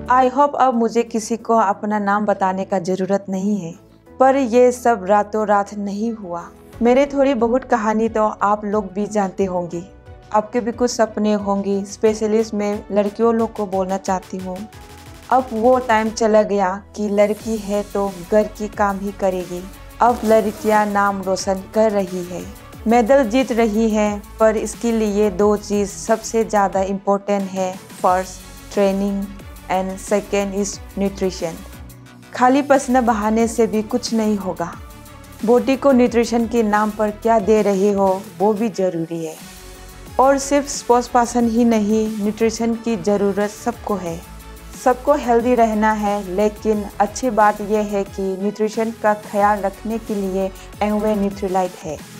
I hope अब मुझे किसी को अपना नाम बताने का ज़रूरत नहीं है, पर ये सब रातों रात नहीं हुआ। मेरे थोड़ी बहुत कहानी तो आप लोग भी जानते होंगे। आपके भी कुछ सपने होंगे, स्पेशली मैं लड़कियों लोग को बोलना चाहती हूँ। अब वो टाइम चला गया कि लड़की है तो घर की काम ही करेगी। अब लड़कियां नाम रोशन कर रही है, मेडल जीत रही हैं, पर इसके लिए दो चीज़ सबसे ज़्यादा इम्पोर्टेंट है। First training and second is nutrition. खाली पसीना बहाने से भी कुछ नहीं होगा। बॉडी को न्यूट्रिशन के नाम पर क्या दे रहे हो वो भी ज़रूरी है। और सिर्फ स्पोर्ट्स पर्सन ही नहीं, न्यूट्रिशन की ज़रूरत सबको है। सबको हेल्दी रहना है, लेकिन अच्छी बात यह है कि न्यूट्रिशन का ख्याल रखने के लिए एमवे न्यूट्रीलाइट है।